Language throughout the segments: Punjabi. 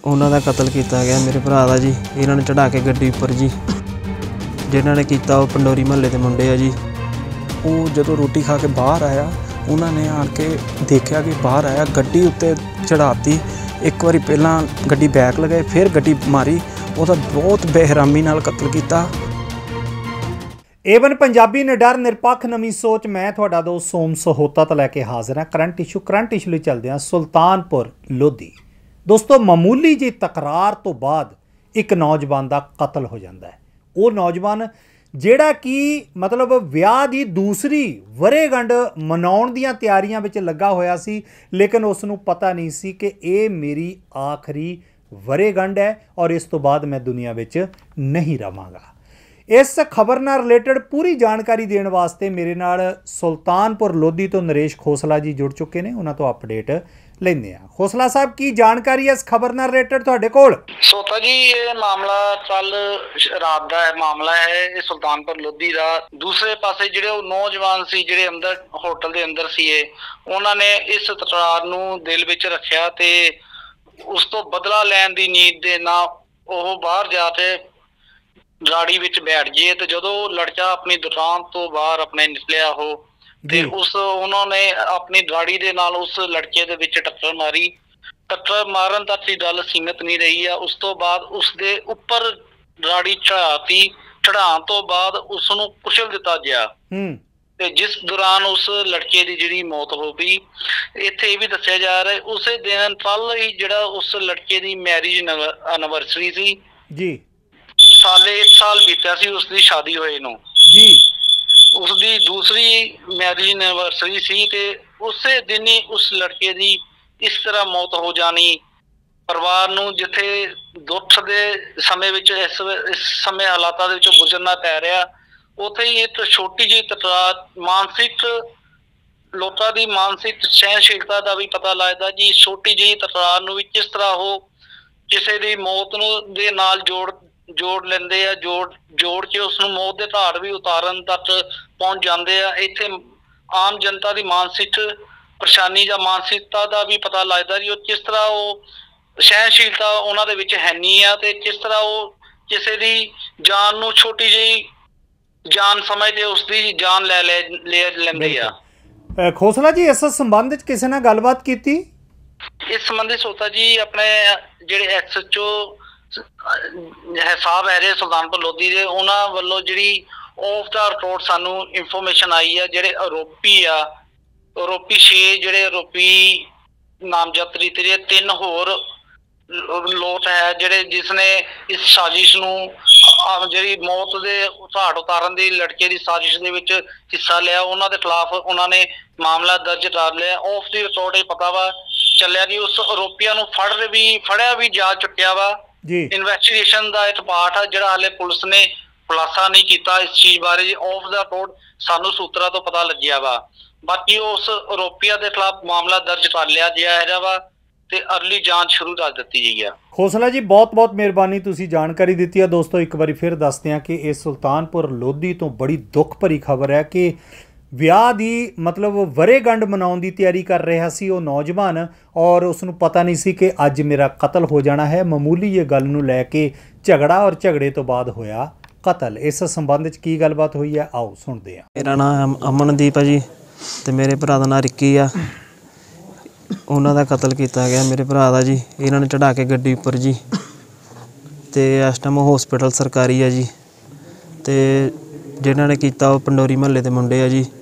ਉਹਨਾਂ ਦਾ ਕਤਲ ਕੀਤਾ ਗਿਆ ਮੇਰੇ ਭਰਾ ਦਾ ਜੀ। ਇਹਨਾਂ ਨੇ ਚੜਾ ਕੇ ਗੱਡੀ ਉੱਪਰ ਜੀ, ਜਿਨ੍ਹਾਂ ਨੇ ਕੀਤਾ ਉਹ ਪੰਡੋਰੀ ਮਹੱਲੇ ਦੇ ਮੁੰਡੇ ਆ ਜੀ। ਉਹ ਜਦੋਂ ਰੋਟੀ ਖਾ ਕੇ ਬਾਹਰ ਆਇਆ, ਉਹਨਾਂ ਨੇ ਆਣ ਕੇ ਦੇਖਿਆ ਕਿ ਬਾਹਰ ਆਇਆ, ਗੱਡੀ ਉੱਤੇ ਚੜਾਤੀ। ਇੱਕ ਵਾਰੀ ਪਹਿਲਾਂ ਗੱਡੀ ਬੈਕ ਲਗਾਏ, ਫਿਰ ਗੱਡੀ ਮਾਰੀ। ਉਹਦਾ ਬਹੁਤ ਬੇਰਹਿਮੀ ਨਾਲ ਕਤਲ ਕੀਤਾ। ਏਵਨ ਪੰਜਾਬੀ ਨਿਡਰ ਨਿਰਪੱਖ ਨਵੀਂ ਸੋਚ। मैं ਤੁਹਾਡਾ ਦੋਸਤ ਸੋਮ ਸਹੋਤਾ तो लैके हाजिर हाँ। करंट इशू ਲਈ ਚੱਲਦੇ ਹਾਂ। ਸੁਲਤਾਨਪੁਰ ਲੋਧੀ ਦੋਸਤੋ, ਮਾਮੂਲੀ ਜਿਹੀ ਤਕਰਾਰ ਤੋਂ ਬਾਅਦ ਇੱਕ ਨੌਜਵਾਨ ਦਾ ਕਤਲ ਹੋ ਜਾਂਦਾ ਹੈ। ਉਹ ਨੌਜਵਾਨ ਜਿਹੜਾ ਕਿ ਮਤਲਬ ਵਿਆਹ ਦੀ ਦੂਸਰੀ ਵਰ੍ਹੇਗੰਢ ਮਨਾਉਣ ਦੀਆਂ ਤਿਆਰੀਆਂ ਵਿੱਚ ਲੱਗਾ ਹੋਇਆ ਸੀ, ਲੇਕਿਨ ਉਸ ਨੂੰ ਪਤਾ ਨਹੀਂ ਸੀ ਕਿ ਇਹ ਮੇਰੀ ਆਖਰੀ ਵਰ੍ਹੇਗੰਢ ਹੈ ਔਰ ਇਸ ਤੋਂ ਬਾਅਦ ਮੈਂ ਦੁਨੀਆ ਵਿੱਚ ਨਹੀਂ ਰਵਾਂਗਾ। इस खबर नाल रिलेटेड पूरी जानकारी देने वास्ते मेरे नाल सुल्तानपुर लोधी तो नरेश खोसला जी जुड़ चुके हैं। उन्होंने तो अपडेट लेंदे आ। खोसला साहब, की जानकारी है इस खबर नाल रिलेटेड तुहाडे कोल? सोता जी, ये मामला कल रात का मामला है। ये सुल्तानपुर लोधी का दूसरे पासे जिहड़े नौजवान सी जिहड़े अंदर होटल के अंदर सी, उन्होंने इस तकरार नूं दिल विच रखिया ते उस तो बदला लैण दी नीयत दे नाल ओह बाहर जाके गाड़ी विच बैठ गए। तो जदों लड़का अपनी दुकान तो बाहर अपने निकलिया हो ते उस उन्होंने अपनी गाड़ी दे नाल उस लड़के दे विच टक्कर मारी। टक्कर मारन तक की गल सीमित नहीं रही है। उस तो बाद उसके उपर गाड़ी चढ़ाती। चढ़ाण तो बाद उसनूं कुचल दिता गया ते जिस दौरान उस लड़के की जिहड़ी मौत हो गई। इत्थे भी दस्सिया जा रहा है उस दिन कल ही जिहड़ा उस लड़के की मैरिज एनिवर्सरी सी जी। एक साल बीत्या सी उसकी शादी होए नूं जी। उसकी दूसरी मैरिज एनिवर्सरी सी ते उसे दिन ही उस लड़के की इस तरह मौत हो जानी परिवार नूं जिथे दुख दे समय विच इस समय हालातां दे विचों गुजरना पै रहा। उत्थे ही एक छोटी जी तकरार मानसिक लोकां दी मानसिक सहनशीलता का भी पता लगदा जी। छोटी जी तकरार नूं भी किस तरह हो किसी दी मौत नूं दे नाल जोड़ लेंदे आ, जोड़ के उसनूं मौत दे घाट भी उतारन तक पहुंच जाते हैं। इत्थे आम जनता की मानसिक परेशानी या मानसिकता का भी पता लगता जी। किस तरह वो सहनशीलता उन्हां दे विच है नहीं है ते किस तरह वो किसी दी जान नूं छोटी जी जान समझ के उसकी जान ले लेंदे आ। खोसला जी, इस संबंध च किसी ने गलबात कीती? इस संबंधी सोता जी अपने जिहड़े SHO साहब है रहे सुल्तानपुर लोधी दे, उन्हां वल्लों जिहड़ी ऑफ द रिकॉर्ड सानू इंफॉर्मेशन आई है। जिहड़े आरोपी 6 जिहड़े आरोपी नामजद तरीके दे 3 होर लोग है जिहड़े जिसने इस साजिश नूं जिहड़ी मौत दे घाट उतारन दी लड़के की साजिश दे विच हिस्सा लिया, उन्हां दे खिलाफ उन्होंने मामला दर्ज कर लिया। ऑफ द रिकॉर्ड पता वा चलिया कि उस आरोपियां नूं फड़िया भी जा चुकिया वा। इन्वेस्टिगेशन का एक पार्ट है जिहड़ा हाले पुलिस ने खुलासा नहीं किया इस चीज बारे। ऑफ द रिकॉर्ड सानू सूत्रा तो पता लग्या वा। बाकी उस आरोपिया के खिलाफ मामला दर्ज कर लिया गया वा ते अर्ली जांच शुरू कर दी गई है। खोसला जी, बहुत बहुत मेहरबानी, तुसी जानकारी दी है। दोस्तों, एक बार फिर दसते हैं कि इस सुल्तानपुर लोधी तो बड़ी दुख भरी खबर है कि ਵਿਆਹ ਦੀ ਮਤਲਬ ਵਰ੍ਹੇਗੰਢ ਮਨਾਉਣ ਦੀ ਤਿਆਰੀ ਕਰ ਰਿਹਾ ਸੀ ਉਹ ਨੌਜਵਾਨ ਔਰ ਉਸ ਨੂੰ ਪਤਾ ਨਹੀਂ ਸੀ ਕਿ ਅੱਜ ਮੇਰਾ ਕਤਲ ਹੋ ਜਾਣਾ ਹੈ। ਮਾਮੂਲੀ ਜਿਹੀ ਗੱਲ ਨੂੰ ਲੈ ਕੇ ਝਗੜਾ ਔਰ ਝਗੜੇ ਤੋਂ ਬਾਅਦ ਹੋਇਆ ਕਤਲ। ਇਸ ਸੰਬੰਧ ਵਿੱਚ ਕੀ ਗੱਲਬਾਤ ਹੋਈ ਹੈ, ਆਓ ਸੁਣਦੇ ਹਾਂ। ਮੇਰਾ ਨਾਮ ਅਮਨਦੀਪ ਹੈ ਜੀ ਤੇ ਮੇਰੇ ਭਰਾ ਦਾ ਨਾਮ ਰਿੱਕੀ ਆ। ਉਹਨਾਂ ਦਾ ਕਤਲ ਕੀਤਾ ਗਿਆ ਮੇਰੇ ਭਰਾ ਦਾ ਜੀ। ਇਹਨਾਂ ਨੇ ਚੜਾ ਕੇ ਗੱਡੀ ਉੱਪਰ ਜੀ ਤੇ ਇਸ ਟਾਈਮ ਹਸਪੀਟਲ ਸਰਕਾਰੀ ਆ ਜੀ। ਤੇ ਜਿਨ੍ਹਾਂ ਨੇ ਕੀਤਾ ਉਹ ਪੰਡੋਰੀ ਮਹੱਲੇ ਦੇ ਮੁੰਡੇ ਆ ਜੀ।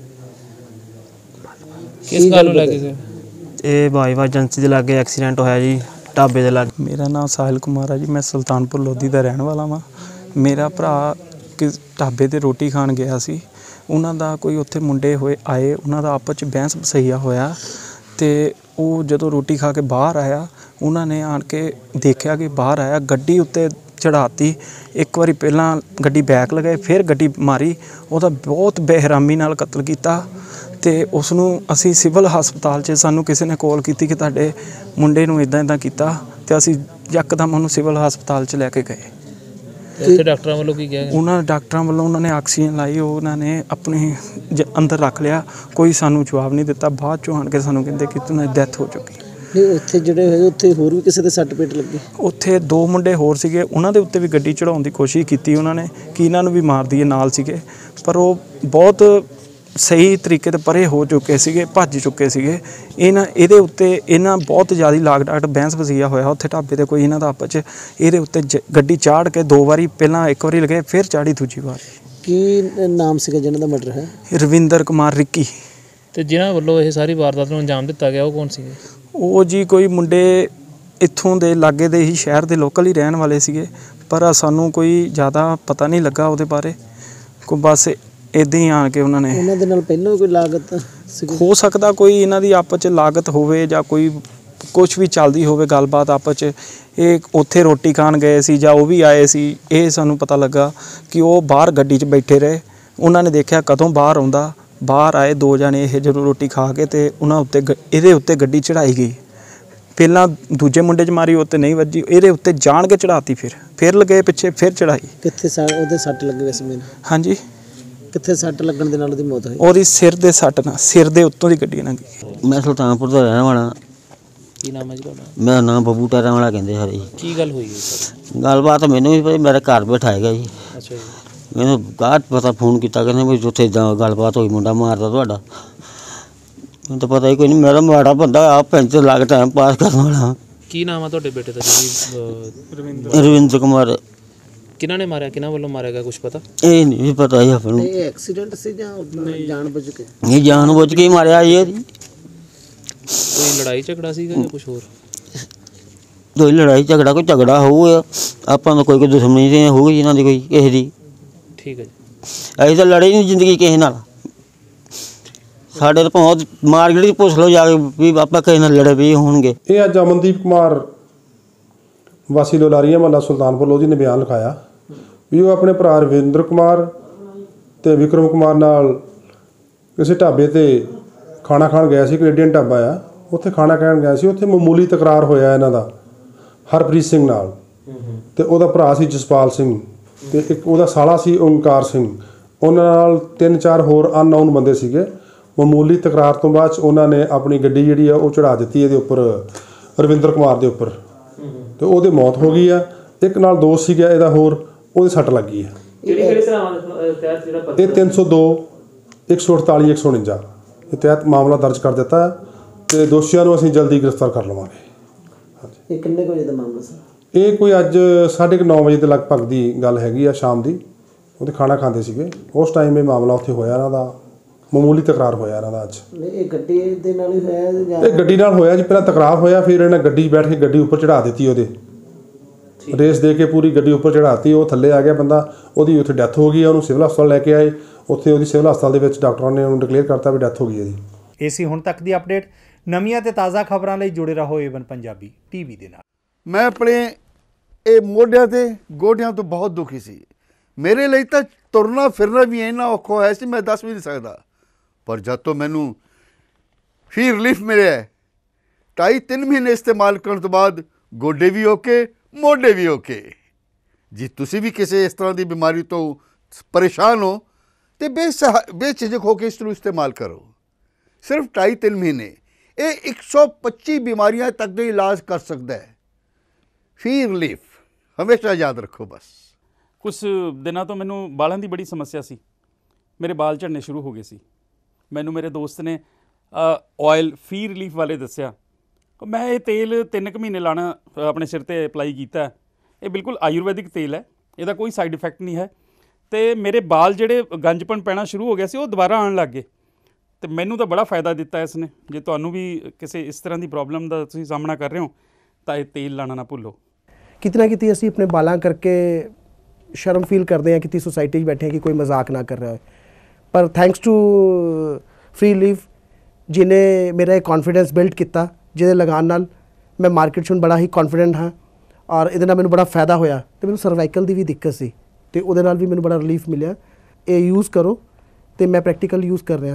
किस गल नूं लगे सर? ये भाईवा एजेंसी के लागे एक्सीडेंट होया जी, ढाबे के लागे। मेरा नाम साहिल कुमार है जी। मैं सुल्तानपुर लोधी का रहने वाला वा। मेरा भरा किस ढाबे ते रोटी खान गया सी। उन्हां दा कोई उत्थे मुंडे होए आए, उन्हां दा आपस च बहस बसईया होया ते वो जदों रोटी खा के बाहर आया, उन्होंने आण के देखा कि बाहर आया, गड्डी उत्ते चढ़ाती। एक बारी पहला गड्डी बैक लगाए, फिर गड्डी मारी। ਉਹਦਾ बहुत बेरहमी नाल कतल किया ਤੇ ਉਸ ਨੂੰ ਅਸੀਂ ਸਿਵਲ ਹਸਪਤਾਲ 'ਚ ਸਾਨੂੰ ਕਿਸੇ ਨੇ ਕਾਲ ਕੀਤੀ ਕਿ ਤੁਹਾਡੇ ਮੁੰਡੇ ਨੂੰ ਇਦਾਂ ਕੀਤਾ ਤੇ ਅਸੀਂ ਯਕਦਮ ਉਹਨੂੰ ਸਿਵਲ ਹਸਪਤਾਲ 'ਚ ਲੈ ਕੇ ਗਏ। ਉੱਥੇ ਡਾਕਟਰਾਂ ਵੱਲੋਂ ਕੀ ਕਿਹਾ? ਉਹਨਾਂ ਡਾਕਟਰਾਂ ਵੱਲੋਂ ਉਹਨਾਂ ਨੇ ਆਕਸੀਜਨ ਲਾਈ, ਉਹਨਾਂ ਨੇ ਆਪਣੇ ਅੰਦਰ ਰੱਖ ਲਿਆ, ਕੋਈ ਸਾਨੂੰ ਜਵਾਬ ਨਹੀਂ ਦਿੱਤਾ। ਬਾਅਦ 'ਚੋਂ ਆਣ ਕੇ ਸਾਨੂੰ ਕਹਿੰਦੇ ਕਿ ਉਹਨਾਂ ਦੀ ਡੈਥ ਹੋ ਚੁੱਕੀ। ਨਹੀਂ ਉੱਥੇ ਜਿਹੜੇ ਹੋਏ ਉੱਥੇ ਹੋਰ ਵੀ ਕਿਸੇ ਦੇ ਸੱਟ ਪੇਟ ਲੱਗੀ? ਉੱਥੇ 2 ਮੁੰਡੇ ਹੋਰ ਸੀਗੇ, ਉਹਨਾਂ ਦੇ ਉੱਤੇ ਵੀ ਗੱਡੀ ਚੜਾਉਣ ਦੀ ਕੋਸ਼ਿਸ਼ ਕੀਤੀ ਉਹਨਾਂ ਨੇ ਕਿ ਇਹਨਾਂ ਨੂੰ ਵੀ ਮਾਰ ਦਈਏ, ਨਾਲ ਸੀਗੇ, ਪਰ ਉਹ ਬਹੁਤ ਸਹੀ ਤਰੀਕੇ ਤੇ ਪਰੇ ਹੋ ਚੁੱਕੇ ਸੀਗੇ, ਭੱਜ ਚੁੱਕੇ ਸੀਗੇ। ਇਹਦੇ ਉੱਤੇ ਇਹਨਾਂ ਬਹੁਤ ਜ਼ਿਆਦਾ ਲਾਗ ਡਾਟ ਬਹਿਸ ਵਸੀਆ ਹੋਇਆ ਉੱਥੇ ਢਾਬੇ ਤੇ ਕੋਈ ਇਹਨਾਂ ਦਾ ਆਪਸ 'ਚ। ਇਹਦੇ ਉੱਤੇ ਗੱਡੀ ਚਾੜ ਕੇ 2 ਵਾਰੀ, ਪਹਿਲਾਂ 1 ਵਾਰੀ ਲਗੇ, ਫਿਰ ਚਾੜੀ ਦੂਜੀ ਵਾਰ। ਕੀ ਨਾਮ ਸੀਗਾ ਜਿਹਨਾਂ ਦਾ ਮਰਡਰ ਹੈ? ਰਵਿੰਦਰ ਕੁਮਾਰ ਰਿੱਕੀ। ਤੇ ਜਿਨ੍ਹਾਂ ਵੱਲੋਂ ਇਹ ਸਾਰੀ ਵਾਰਦਾਤ ਨੂੰ ਅੰਜਾਮ ਦਿੱਤਾ ਗਿਆ ਉਹ ਕੌਣ ਸੀਗੇ? ਉਹ ਜੀ ਕੋਈ ਮੁੰਡੇ ਇੱਥੋਂ ਦੇ ਲਾਗੇ ਦੇ ਹੀ ਸ਼ਹਿਰ ਦੇ ਲੋਕਲ ਹੀ ਰਹਿਣ ਵਾਲੇ ਸੀਗੇ, ਪਰ ਸਾਨੂੰ ਕੋਈ ਜ਼ਿਆਦਾ ਪਤਾ ਨਹੀਂ ਲੱਗਾ ਉਹਦੇ ਬਾਰੇ। ਕੋਈ ਬਸ ਇੱਦਾਂ ਹੀ ਆਣ ਕੇ ਉਹਨਾਂ ਦੇ ਨਾਲ ਪਹਿਲਾਂ ਕੋਈ ਲਾਗਤ ਸੀਗੀ? ਹੋ ਸਕਦਾ ਕੋਈ ਇਹਨਾਂ ਦੀ ਆਪਸ 'ਚ ਲਾਗਤ ਹੋਵੇ ਜਾਂ ਕੋਈ ਕੁਛ ਵੀ ਚੱਲਦੀ ਹੋਵੇ ਗੱਲਬਾਤ ਆਪਸ 'ਚ। ਇਹ ਉੱਥੇ ਰੋਟੀ ਖਾਣ ਗਏ ਸੀ ਜਾਂ ਉਹ ਵੀ ਆਏ ਸੀ, ਇਹ ਸਾਨੂੰ ਪਤਾ ਲੱਗਾ ਕਿ ਉਹ ਬਾਹਰ ਗੱਡੀ 'ਚ ਬੈਠੇ ਰਹੇ। ਉਹਨਾਂ ਨੇ ਦੇਖਿਆ ਕਦੋਂ ਬਾਹਰ ਆਉਂਦਾ, ਬਾਹਰ ਆਏ 2 ਜਣੇ ਇਹ ਜਦੋਂ ਰੋਟੀ ਖਾ ਕੇ, ਤੇ ਉਹਨਾਂ ਉੱਤੇ ਇਹਦੇ ਉੱਤੇ ਗੱਡੀ ਚੜਾਈ ਗਈ। ਪਹਿਲਾਂ ਦੂਜੇ ਮੁੰਡੇ 'ਚ ਮਾਰੀ, ਉੱਤੇ ਨਹੀਂ ਵੱਜੀ, ਇਹਦੇ ਉੱਤੇ ਜਾਣ ਕੇ ਚੜਾਤੀ, ਫਿਰ ਲਗੇ ਪਿੱਛੇ, ਫਿਰ ਚੜਾਈ। ਕਿੱਥੇ ਉਹਦੇ ਸੱਟ ਲੱਗੇ ਵੈਸੇ ਮੈਨੂੰ? ਹਾਂਜੀ, ਕਿੱਥੇ ਸੱਟ ਲੱਗਣ ਦੇ ਨਾਲ ਉਹਦੀ ਮੌਤ ਹੋਈ? ਉਹਦੀ ਸਿਰ ਦੇ ਸੱਟ ਨਾਲ, ਸਿਰ ਦੇ ਉੱਤੋਂ ਦੀ ਗੱਡੀ ਲੰਘ ਗਈ। ਮੈਂ ਸੁਲਤਾਨਪੁਰ ਦਾ ਰਹਿਣ ਵਾਲਾ। ਕੀ ਨਾਮ ਹੈ ਜੀ ਤੁਹਾਡਾ? ਮੇਰਾ ਨਾਮ ਬੱਬੂ ਟਾਇਰਾਂ ਵਾਲਾ ਕਹਿੰਦੇ ਸਾਰੇ ਜੀ। ਕੀ ਗੱਲ ਹੋਈ ਹੈ? ਗੱਲਬਾਤ ਮੈਨੂੰ ਵੀ ਪਤਾ, ਮੇਰੇ ਘਰ ਬਿਠਾਇਆ ਗਿਆ ਜੀ। ਅੱਛਾ ਜੀ। ਮੈਨੂੰ ਬਾਅਦ ਪਤਾ, ਫੋਨ ਕੀਤਾ, ਕਹਿੰਦੇ ਵੀ ਉੱਥੇ ਗੱਲਬਾਤ ਹੋਈ, ਮੁੰਡਾ ਮਾਰਦਾ ਤੁਹਾਡਾ। ਮੈਨੂੰ ਤਾਂ ਪਤਾ ਹੀ ਕੋਈ ਨਹੀਂ, ਮੇਰਾ ਮਾੜਾ ਬੰਦਾ ਆਪ ਪੈਂਚ ਲਾ ਕੇ ਟਾਈਮ ਪਾਸ ਕਰਨ ਵਾਲਾ। ਕੀ ਨਾਮ ਆ ਤੁਹਾਡੇ ਬੇਟੇ ਦਾ ਜੀ? ਰਵਿੰਦਰ ਕੁਮਾਰ। ਕਿਹਨਾਂ ਨੇ ਮਾਰਿਆ, ਕਿਹਨਾਂ ਵੱਲੋਂ ਮਾਰਿਆ ਗਿਆ, ਕੁਝ ਪਤਾ? ਇਹ ਨਹੀਂ ਪਤਾ ਜੀ ਆਪਾਂ ਨੂੰ। ਇਹ ਐਕਸੀਡੈਂਟ ਸੀ ਜਾਂ ਜਾਣਬੁੱਝ ਕੇ? ਇਹ ਜਾਣ-ਬੁੱਝ ਕੇ ਹੀ ਮਾਰਿਆ ਜੀ। ਇਹਦੀ ਕੋਈ ਲੜਾਈ ਝਗੜਾ ਸੀਗਾ ਜਾਂ ਕੁਝ ਹੋਰ? ਕੋਈ ਲੜਾਈ ਝਗੜਾ, ਕੋਈ ਝਗੜਾ ਹੋਊਗਾ, ਆਪਾਂ ਨੂੰ ਕੋਈ ਦੁਸ਼ਮਣੀ ਨਹੀਂ ਹੋਊਗੀ ਇਹਨਾਂ ਦੀ ਕੋਈ ਕਿਸੇ ਦੀ। ਠੀਕ ਹੈ ਜੀ। ਅਸੀਂ ਤਾਂ ਲੜੇ ਨਹੀਂ ਜ਼ਿੰਦਗੀ ਕਿਸੇ ਨਾਲ। ਸਾਡੇ ਤਾਂ ਭਾਵੇਂ ਮਾਰਕੀਟ 'ਚ ਪੁੱਛ ਲਓ ਜਾ ਕੇ ਵੀ ਆਪਾਂ ਕਿਸੇ ਨਾਲ ਲੜੇ ਵੀ ਹੋਣਗੇ। ਇਹ ਅੱਜ ਅਮਨਦੀਪ ਕੁਮਾਰ ਵਾਸੀ ਲੋਲਾਰੀਆ ਮਹੱਲਾ ਸੁਲਤਾਨਪੁਰ ਲੋਧੀ ਨੇ ਬਿਆਨ ਲਿਖਾਇਆ ਵੀ ਉਹ ਆਪਣੇ ਭਰਾ ਰਵਿੰਦਰ ਕੁਮਾਰ ਤੇ ਵਿਕਰਮ ਕੁਮਾਰ ਨਾਲ ਕਿਸੇ ਢਾਬੇ ਤੇ ਖਾਣਾ ਖਾਣ ਗਿਆ ਸੀ। ਕੈਨੇਡੀਅਨ ਢਾਬਾ ਆ, ਉੱਥੇ ਖਾਣਾ ਖਾਣ ਗਿਆ ਸੀ। ਉੱਥੇ ਮਾਮੂਲੀ ਤਕਰਾਰ ਹੋਇਆ ਇਹਨਾਂ ਦਾ ਹਰਪ੍ਰੀਤ ਸਿੰਘ ਨਾਲ, ਤੇ ਉਹਦਾ ਭਰਾ ਸੀ ਜਸਪਾਲ ਸਿੰਘ, ਤੇ ਇੱਕ ਉਹਦਾ ਸਾਲਾ ਸੀ ਓਮਕਾਰ ਸਿੰਘ। ਉਹਨਾਂ ਨਾਲ 3-4 ਹੋਰ ਅਨਨੋਨ ਬੰਦੇ ਸੀਗੇ। ਮਾਮੂਲੀ ਤਕਰਾਰ ਤੋਂ ਬਾਅਦ ਉਹਨਾਂ ਨੇ ਆਪਣੀ ਗੱਡੀ ਜਿਹੜੀ ਆ ਉਹ ਚੜਾ ਦਿੱਤੀ ਇਹਦੇ ਉੱਪਰ, ਰਵਿੰਦਰ ਕੁਮਾਰ ਦੇ ਉੱਪਰ, ਤੇ ਉਹਦੀ ਮੌਤ ਹੋ ਗਈ ਆ। ਇੱਕ ਨਾਲ ਦੋਸਤ ਸੀਗਾ ਇਹਦਾ ਹੋਰ, ਉਹਦੇ ਸੱਟ ਲੱਗੀ ਆ। ਕਿਹੜੀ ਧਾਰਾਵਾਂ ਦੇ ਤਹਿਤ ਜਿਹੜਾ ਇਹ 302, 148, 149 ਇਹ ਤਹਿਤ ਮਾਮਲਾ ਦਰਜ ਕਰ ਦਿੱਤਾ ਹੈ, ਤੇ ਦੋਸ਼ੀਆਂ ਨੂੰ ਅਸੀਂ ਜਲਦੀ ਗ੍ਰਿਫਤਾਰ ਕਰ ਲਵਾਂਗੇ। ਇਹ ਕਿੰਨੇ ਵਜੇ ਦਾ ਮਾਮਲਾ ਸੀ? ਇਹ ਕੋਈ ਅੱਜ 9:30 ਵਜੇ ਦੇ ਲਗਭਗ ਦੀ ਗੱਲ ਹੈਗੀ ਆ, ਸ਼ਾਮ ਦੀ। ਉਹਦੇ ਖਾਣਾ ਖਾਂਦੇ ਸੀਗੇ, ਉਸ ਟਾਈਮ ਇਹ ਮਾਮਲਾ ਉੱਥੇ ਹੋਇਆ। ਇਹਨਾਂ ਦਾ ਮਾਮੂਲੀ ਤਕਰਾਰ ਹੋਇਆ ਇਹਨਾਂ ਦਾ ਅੱਜ। ਇਹ ਗੱਡੀ ਦੇ ਨਾਲ ਹੀ ਹੋਇਆ ਜਾਂ? ਇਹ ਗੱਡੀ ਨਾਲ ਹੋਇਆ ਜੀ। ਪਹਿਲਾਂ ਤਕਰਾਰ ਹੋਇਆ, ਫਿਰ ਇਹਨਾਂ ਗੱਡੀ ਬੈਠ ਕੇ ਗੱਡੀ ਉੱਪਰ ਚੜਾ ਦਿੱਤੀ, ਉਹਦੇ ਰੇਸ ਦੇ ਕੇ ਪੂਰੀ ਗੱਡੀ ਉੱਪਰ ਚੜਾਤੀ। ਉਹ ਥੱਲੇ ਆ ਗਿਆ ਬੰਦਾ, ਉਹਦੀ ਉੱਥੇ ਡੈਥ ਹੋ ਗਈ। ਉਹਨੂੰ ਸਿਵਲ ਹਸਪਤਾਲ ਲੈ ਕੇ ਆਏ, ਉੱਥੇ ਉਹਦੀ ਸਿਵਲ ਹਸਪਤਾਲ ਦੇ ਵਿੱਚ ਡਾਕਟਰਾਂ ਨੇ ਉਹਨੂੰ ਡਿਕਲੇਅਰ ਕਰਤਾ ਵੀ ਡੈਥ ਹੋ ਗਈ ਇਹਦੀ। ਇਹ ਸੀ ਹੁਣ ਤੱਕ ਦੀ ਅਪਡੇਟ। ਨਵੀਆਂ ਤੇ ਤਾਜ਼ਾ ਖਬਰਾਂ ਲਈ ਜੁੜੇ ਰਹੋ ਏਵਨ ਪੰਜਾਬੀ ਟੀਵੀ ਦੇ ਨਾਲ। ਮੈਂ ਆਪਣੇ ਇਹ ਮੋਢਿਆਂ ਤੇ ਗੋਡਿਆਂ ਤੋਂ ਬਹੁਤ ਦੁਖੀ ਸੀ। ਮੇਰੇ ਲਈ ਤਾਂ ਤੁਰਨਾ ਫਿਰਨਾ ਵੀ ਇੰਨਾ ਔਖਾ ਹੋਇਆ ਸੀ, ਮੈਂ ਦੱਸ ਵੀ ਨਹੀਂ ਸਕਦਾ। ਪਰ ਜਦ ਤੋਂ ਮੈਨੂੰ ਫੀ ਰਿਲੀਫ ਮਿਲਿਆ, 2.5-3 ਮਹੀਨੇ ਇਸਤੇਮਾਲ ਕਰਨ ਤੋਂ ਬਾਅਦ ਗੋਡੇ ਵੀ ਓਕੇ, ਮੋਢੇ ਵੀ ਓਕੇ। ਜੇ ਤੁਸੀਂ ਵੀ ਕਿਸੇ ਇਸ ਤਰ੍ਹਾਂ ਦੀ ਬਿਮਾਰੀ ਤੋਂ ਪਰੇਸ਼ਾਨ ਹੋ तो बेझिझक होकर इसनूं इस्तेमाल करो। सिर्फ 2.5-3 महीने ये 125 बीमारियां तक का इलाज कर सकता है। फी रिलीफ हमेशा याद रखो। बस कुछ दिनों तो मैनू बालों की बड़ी समस्या सी, मेरे बाल झड़ने शुरू हो गए सी। मैनू मेरे दोस्त ने ऑयल फी रिलीफ वाले दसिया, मैं ये तेल 3 महीने लाना अपने सिर पर अप्लाई किया। ये बिल्कुल आयुर्वैदिक तेल है, इसका कोई साइड इफेक्ट नहीं है। तो मेरे बाल जेडे गंजपन पैना शुरू हो गया सी, वो दोबारा आने लग गए। तो मैनू तो बड़ा फायदा दिता इसने। जे तुहानू भी किसी इस तरह की प्रॉब्लम का तुसीं सामना कर रहे हो तो ये तेल लाना ना भुल्लो। कितना कितनी असी अपने बालों करके शर्म फील करते हैं कि सोसाइटी बैठे हैं कि कोई मजाक ना कर रहा है, पर थैंक्स टू फ्री रिलीफ जिन्हें मेरा एक कॉन्फिडेंस बिल्ड किया, जिहदे लगान नाल मैं मार्केट च बड़ा ही कॉन्फिडेंट हाँ और ये मैंने बड़ा फायदा होया। तो मैंने सर्वाइकल की भी दिक्कत सी, तो वो भी मैंने बड़ा रिलीफ मिले। ये यूज़ करो, तो मैं प्रैक्टिकल यूज़ कर रहा।